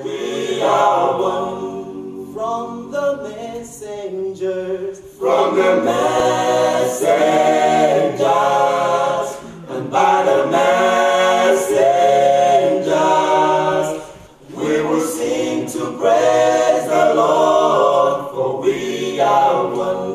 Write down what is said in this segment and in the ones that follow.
We are one. From the messengers, and by the messengers, we will sing to praise the Lord, for we are one.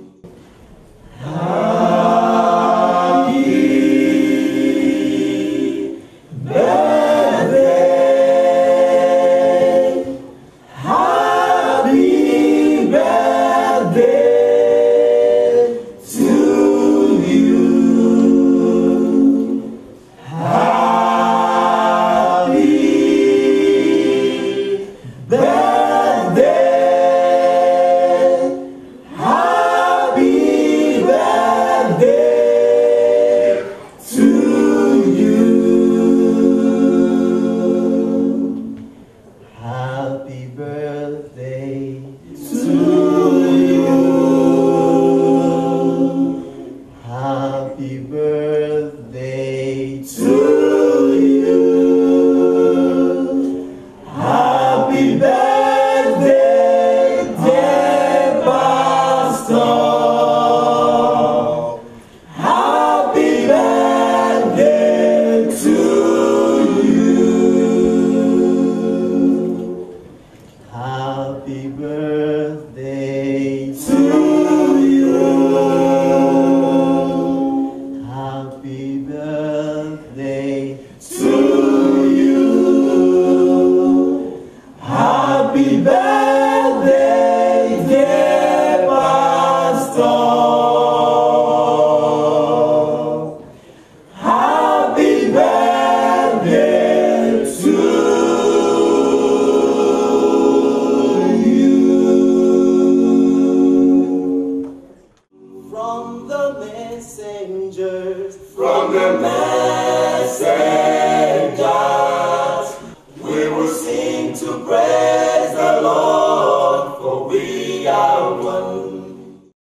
happy birthday to you. happy birthday to you. Happy birthday, dear Pastor. Happy birthday to you. happy birthday To you. happy birthday To you. Happy birthday, dear Pastor. Happy birthday to you. from the messengers, From the messengers, we will sing to praise